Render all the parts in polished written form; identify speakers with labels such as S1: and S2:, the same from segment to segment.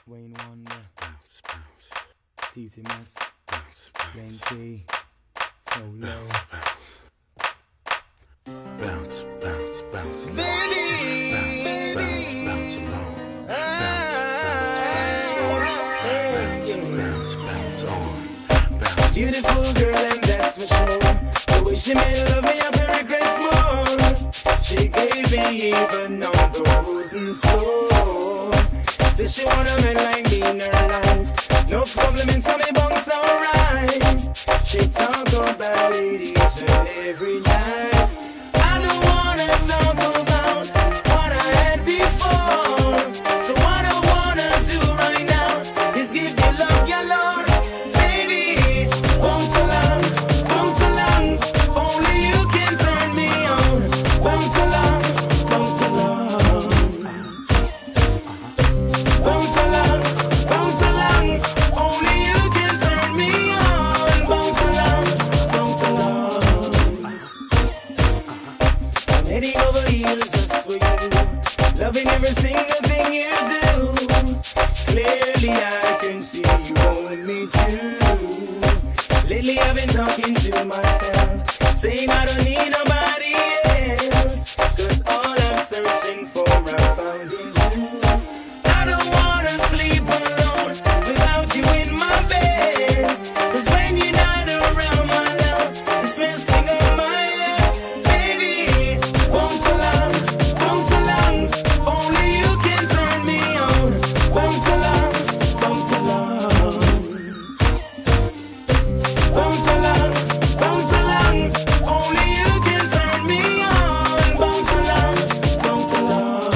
S1: Wayne Wonder,
S2: Bounce, bounce,
S1: TT Mess,
S2: bounce, bounce,
S1: Glen Key, So Low.
S2: bounce, bounce, bounce, along.
S1: Baby,
S2: bounce, bounce, bounce along. Bounce, bounce, bounce on. Bounce, bounce, bounce on. Bounce.
S1: Beautiful girl, and that's for sure. The way she made love me, I feel regrets more. She gave me even on the wooden floor. Said she want a man like me in her life. No compliments on me, bunks alright. She talk about it each and every night. I don't wanna talk about what I had before. So what I wanna do right now is give you love, your Lord. Baby, bounce along, only you can turn me on. Bounce along, bounce along. Bounce along, only you can turn me on. Bounce along. I'm heading over heels just for you, loving every single thing you do. Clearly I can see you want me too. Lately I've been talking to myself, saying I don't need nobody else, 'cause all I'm searching for I found in you. I don't wanna sleep alone without you in my bed, 'cause when you're not around, my love, it's messing up my head. Baby, bounce along, only you can turn me on. Bounce along, bounce along. Bounce along, only you can turn me on. Bounce along.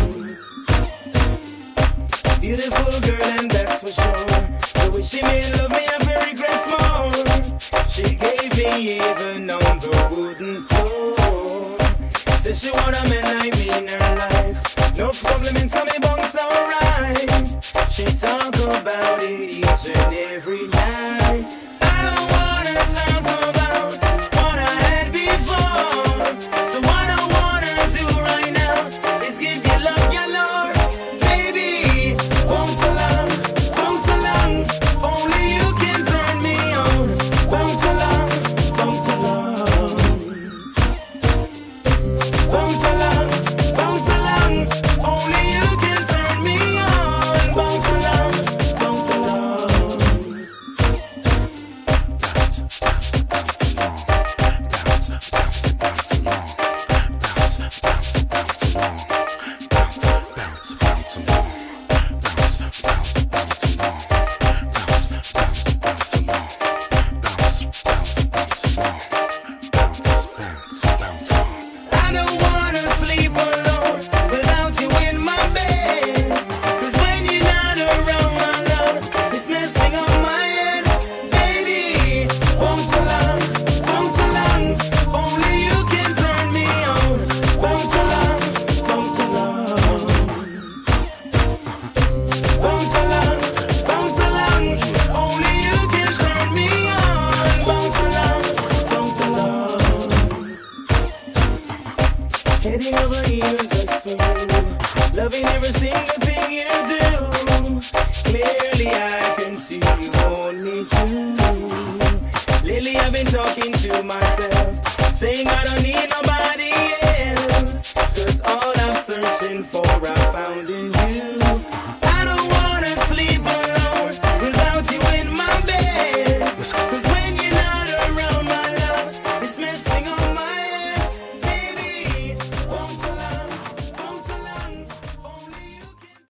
S1: Beautiful girl, and that's for sure. The way she made love me, I feel regrets more. She gave me even on the wooden floor. Said she want a man like me in her life. No compliments on me, bunks alright. She talk about it each and every night. I don't wanna talk about what I had before. So what I wanna do right now is give you love, your Lord. Baby, bounce along, only you can turn me on. Bounce along. Bounce along, only you can turn me on. Bounce along.
S2: Bounce, bounce, bounce along. Bounce, bounce, bounce along. Bounce, bounce, bounce along. Bounce, bounce, bounce along. Bounce, bounce, bounce along. Bounce, bounce, bounce along. Bounce, bounce, bounce along. Bounce, bounce, bounce on.
S1: I don't wanna sleep alone without you in my bed, 'cause when you're not around, my love, it's messing up my head. Baby, bounce along, only you can turn me on. Bounce along. Bounce along, only you can turn me on. Bounce along. Heading over heels just for you, loving every single thing you do. Clearly I can see you want me too. Lately I've been talking to myself, saying I don't need nobody else, 'cause all I'm searching for I